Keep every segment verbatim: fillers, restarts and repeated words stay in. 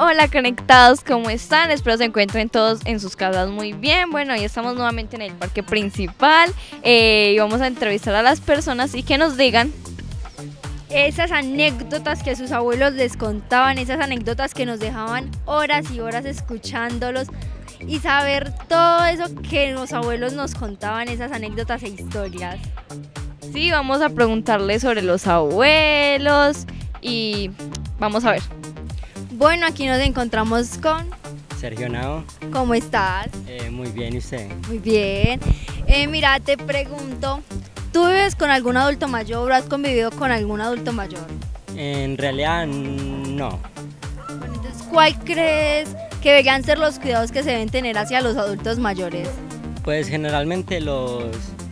Hola conectados, ¿cómo están? Espero se encuentren todos en sus casas muy bien. Bueno, hoy estamos nuevamente en el parque principal eh, y vamos a entrevistar a las personas y que nos digan esas anécdotas que sus abuelos les contaban, esas anécdotas que nos dejaban horas y horas escuchándolos y saber todo eso que los abuelos nos contaban, esas anécdotas e historias. Sí, vamos a preguntarles sobre los abuelos y vamos a ver. Bueno, aquí nos encontramos con Sergio Nao. ¿Cómo estás? Eh, muy bien, ¿y usted? Muy bien. Eh, mira, te pregunto, ¿tú vives con algún adulto mayor o has convivido con algún adulto mayor? En realidad, no. Bueno, entonces, ¿cuál crees que deberían ser los cuidados que se deben tener hacia los adultos mayores? Pues generalmente los...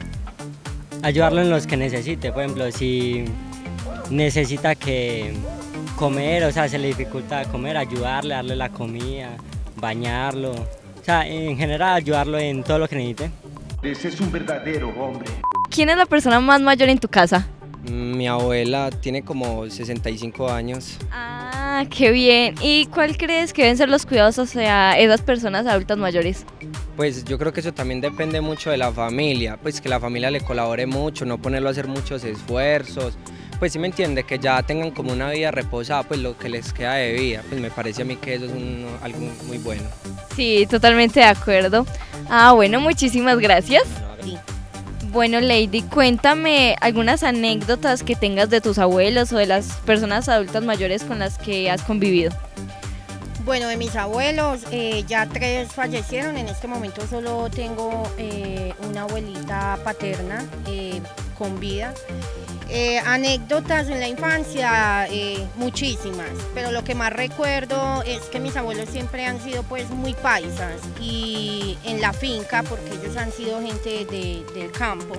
ayudarlo en los que necesite. Por ejemplo, si necesita que comer, o sea, se le dificulta comer, ayudarle, darle la comida, bañarlo. O sea, en general ayudarlo en todo lo que necesite. Ese es un verdadero hombre. ¿Quién es la persona más mayor en tu casa? Mi abuela tiene como sesenta y cinco años. Ah, qué bien. ¿Y cuál crees que deben ser los cuidados hacia esas personas adultas mayores? Pues yo creo que eso también depende mucho de la familia, pues que la familia le colabore mucho, no ponerlo a hacer muchos esfuerzos. Pues sí me entiende, que ya tengan como una vida reposada, pues lo que les queda de vida, pues me parece a mí que eso es un, algo muy bueno. Sí, totalmente de acuerdo. Ah, bueno, muchísimas gracias. Sí. Bueno, Lady, cuéntame algunas anécdotas que tengas de tus abuelos o de las personas adultas mayores con las que has convivido. Bueno, de mis abuelos, eh, ya tres fallecieron, en este momento solo tengo eh, una abuelita paterna eh, con vida. Eh, anécdotas en la infancia, eh, muchísimas, pero lo que más recuerdo es que mis abuelos siempre han sido pues muy paisas y en la finca, porque ellos han sido gente de, del campo.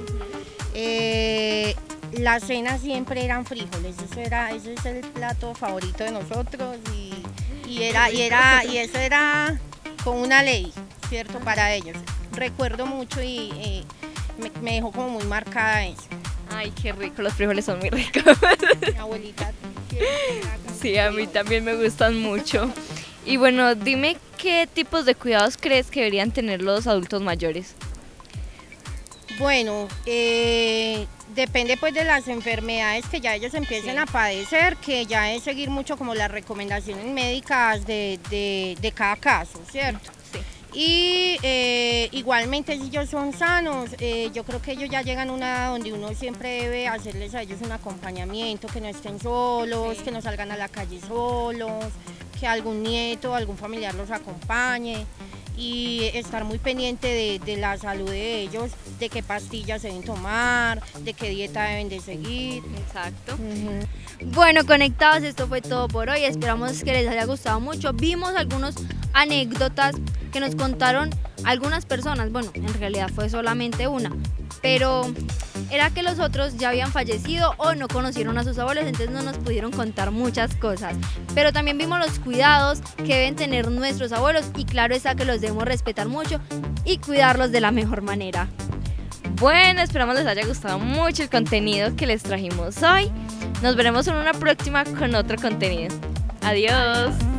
Eh, las cenas siempre eran frijoles, eso era, ese es el plato favorito de nosotros y, y, era, y, era, y eso era como una ley, ¿cierto? Para ellos. Recuerdo mucho y eh, me, me dejó como muy marcada eso. Ay, qué rico, los frijoles son muy ricos. Mi abuelita. Sí, a mí también me gustan mucho. Y bueno, dime qué tipos de cuidados crees que deberían tener los adultos mayores. Bueno, eh, depende pues de las enfermedades que ya ellos empiecen sí. a padecer, que ya es seguir mucho como las recomendaciones médicas de, de, de cada caso, ¿cierto? Sí. Y eh, igualmente si ellos son sanos, eh, yo creo que ellos ya llegan a una edad donde uno siempre debe hacerles a ellos un acompañamiento, que no estén solos, sí. que no salgan a la calle solos, que algún nieto, algún familiar los acompañe y estar muy pendiente de, de la salud de ellos, de qué pastillas deben tomar, de qué dieta deben de seguir. Exacto. Uh-huh. Bueno, conectados, esto fue todo por hoy, esperamos que les haya gustado mucho. Vimos algunas anécdotas que nos contaron algunas personas, bueno, en realidad fue solamente una, pero era que los otros ya habían fallecido o no conocieron a sus abuelos, entonces no nos pudieron contar muchas cosas. Pero también vimos los cuidados que deben tener nuestros abuelos y claro está que los debemos respetar mucho y cuidarlos de la mejor manera. Bueno, esperamos les haya gustado mucho el contenido que les trajimos hoy. Nos veremos en una próxima con otro contenido. Adiós.